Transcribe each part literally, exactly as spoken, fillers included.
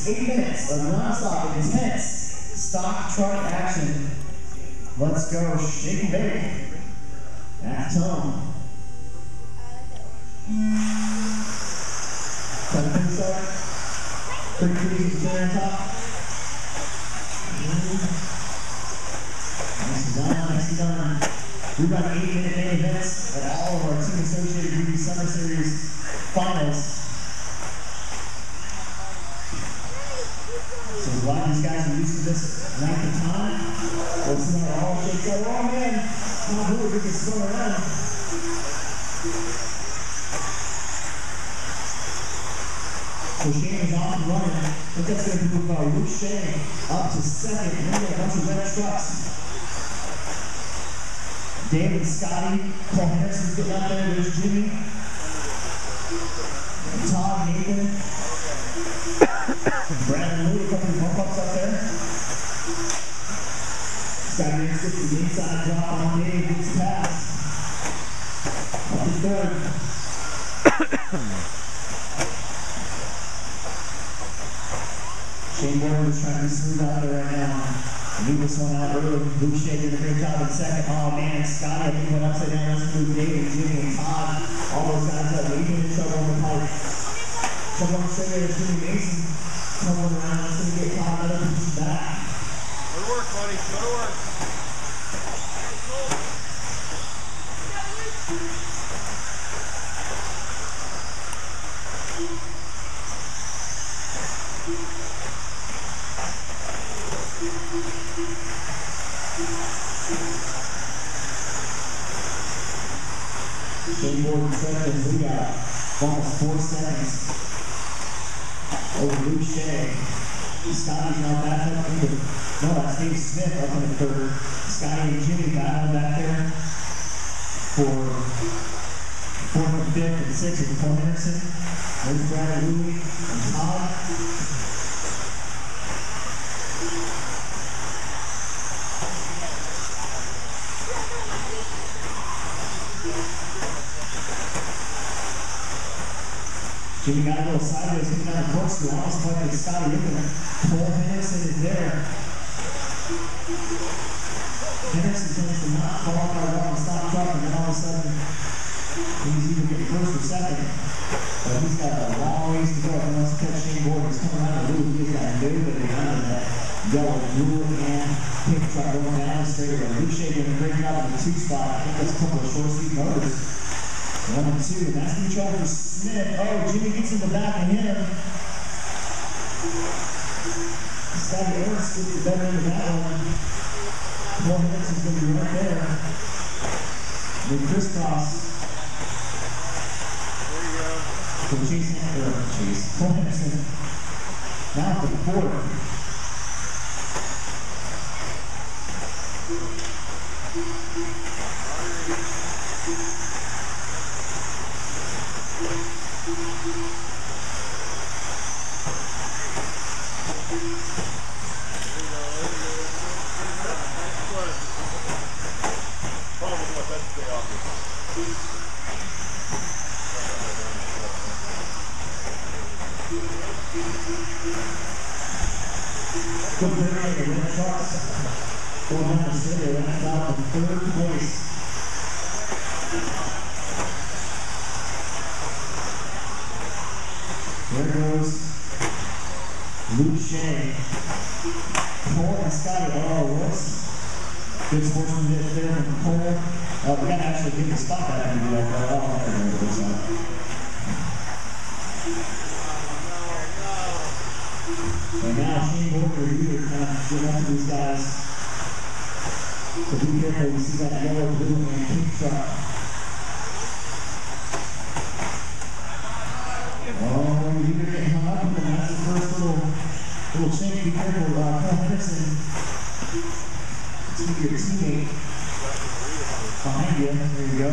minutes, eight minutes of non-stop, intense stock truck action. Let's go, shake and bake. That's Tom. Cut the pin start. Pretty please with the on top. Nicely done, nicely done. We run eight minute main events at all of our Team Associated Review Summer Series finals. So a lot of these guys are used to this length of time. We'll see how it all shakes out. Oh man, not who we can slow around. So Shane is off and running. I think that's going to move uh, Luke Shane up to second. And then we got a bunch of red trucks. David, Scotty, Paul Henderson's getting out there. There's Jimmy. Todd, Nathan. Brad and Louie, a couple of bump-ups up there. Scotty makes it to the inside drop on Dave. Gets past. Up to third. Shane Warren is trying to be smooth out there right now. Move this one out early. Luke Shea did a great job in second. Oh man, Scotty, I think went upside down. Let's move David, Jimmy, and Todd. All those guys that were even in trouble on the pipe. Someone straight there is Jimmy Mason. Someone around. It's going to get Todd up and push back. Go to work, buddy. Go to work. Shane Gordon seconds, we got almost four seconds over Luke Shea. Scotty's now back up into, no, that's Dave Smith up in the third. Scotty and Jimmy battling back there for fourth and fifth and sixth with Paul Henderson. There's Brad and Louie and Todd. Jimmy got a little sideways, coming down the corkscrew, almost like Scotty Rickman. Paul Henderson is there. Henderson tends to not fall off our wall and stop truck, and then all of a sudden, he's either getting first or second. But he's got a long ways to go. If he wants to catch Shane Gordon, he's coming around the loop. He's got nobody behind that yellow, blue, and pink truck going down the straightaway. Luke Shea doing a great job in the two spot. I think that's a couple of short seat motors. One and two, that's control for Smith. Oh, Jimmy gets in the back of him. Scotty Ernst gets the better end of that one. Paul Henderson's going to be right there. They crisscross. There you go. So Chase, or Chase, Paul Henderson. Now to the fourth. Good thing the red trucks going down the city, that's out in third place. There goes Luke Shea. Cole and Scotty, oh, whoops. Good sportsmanship there from Cole. Uh, we got to actually get the spot back and do that. Oh, I don't know what it looks like. And now Shane Gordon here kind of getting up to these guys. So be careful, you see that yellow, blue, and pink truck. Oh, you're either getting hung up with them. That's the first little little change. Be careful, uh, Paul Henderson. To your teammate behind you. There you go.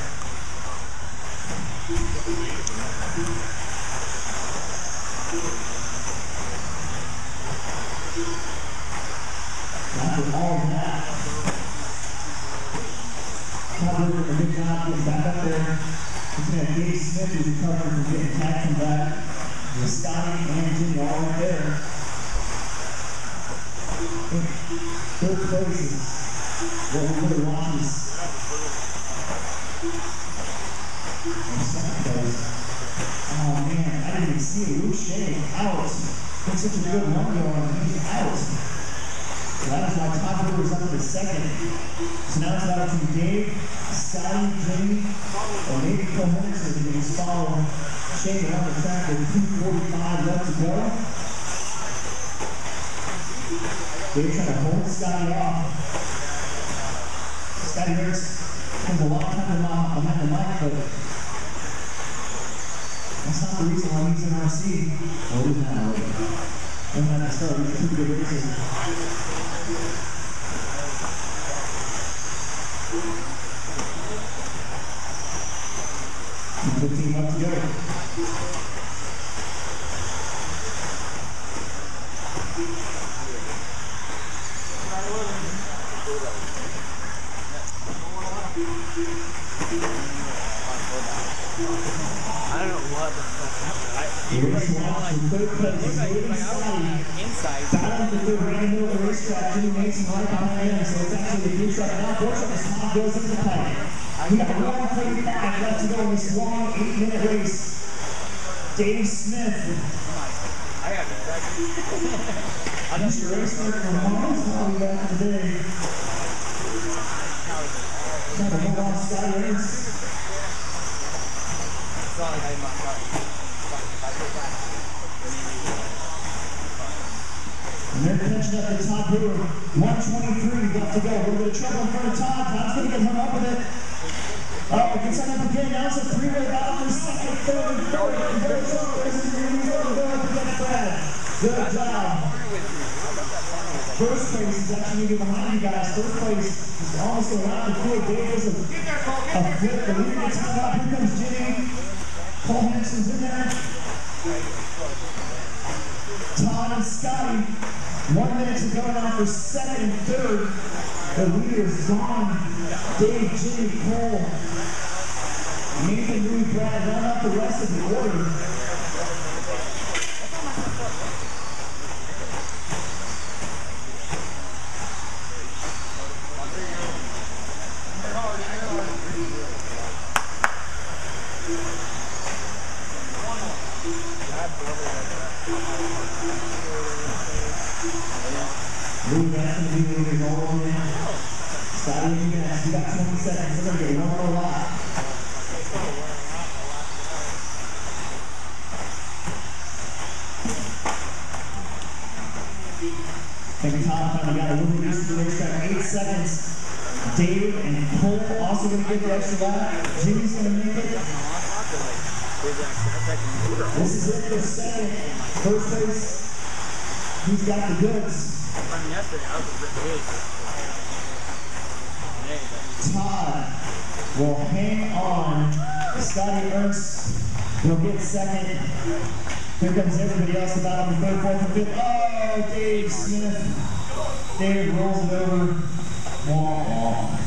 After all of that, Todd Rickman, a good job getting back up there. He's got Dave Smith who's recovering from getting attacked from back. With Scotty and Jimmy all right there. third place is what we really want is and second place. Oh man, I didn't even see it. Luke Shea out. It's such a good run going. He's out. So that is why Todd Brewer is up to the second. So now it's out between Dave, Scotty, Jimmy, or maybe Cole Henderson if he can follow Shea around the track with two forty-five left to go. They're trying to hold Scotty off. Scotty Hurts spends a long time behind the mic, but that's not the reason why he's in our seat. Well, he's not out. And then I start with two good races. fifteen left to go. I don't know what the fuck happened. You were like, third place is David Scotty. Inside. Battling for third right in the middle of the racetrack. Jimmy Mason right behind him, so it's actually the blue truck. Now, fortunately, Smock goes into the pipe. We got one thirty-five left to go in this long eight-minute race. Dave Smith. I got it. I'm just a racer for miles now back today. Trying to hold on Scotty Ernst. Sorry, I'm not sorry. And they're catching up to Todd Brewer. one twenty-three left to go. A little bit of trouble in front of Todd. Todd's going to get hung up with it. Oh, it gets hung up again. Now it's a three-way battle for second, third, and third. And very short races are going to be over there to get Brad. Good job. First place is actually going to be behind you guys. First place is almost going around the field. Dave is a, a flip. The leader gets hung up. Here comes Jimmy. Cole Henderson's in there. Todd and Scotty. One minute to go now for second and third. The leader is gone. Dave, Jimmy, Cole, Nathan, Louis, Brad run up the rest of the order. Louis, that's going to be the leader all over now. Scotty, you guys, you got twenty seconds. They're going to get one more lap. Taking Todd finally got a little bit used to the racetrack. Eight seconds. Dave and Cole also going to get the extra lap. Jimmy's going to make it. This is it for second. First place, he's got the goods. Todd will hang on. Scotty Ernst will get second. Here comes everybody else about on the third, fourth, and fifth. Oh, Dave Smith. Dave rolls it over. Wah, wah.